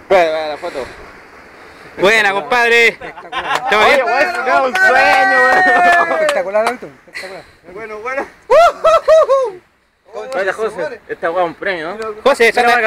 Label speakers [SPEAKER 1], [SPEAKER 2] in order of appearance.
[SPEAKER 1] Espera, la foto.
[SPEAKER 2] Buena, compadre. ¿Estamos bien?
[SPEAKER 1] Oye, weón, si no, un sueño, weón.
[SPEAKER 3] Espectacular, Alto. Espectacular.
[SPEAKER 1] Bueno. Oye, José, esta weá es un premio, ¿no?
[SPEAKER 2] José,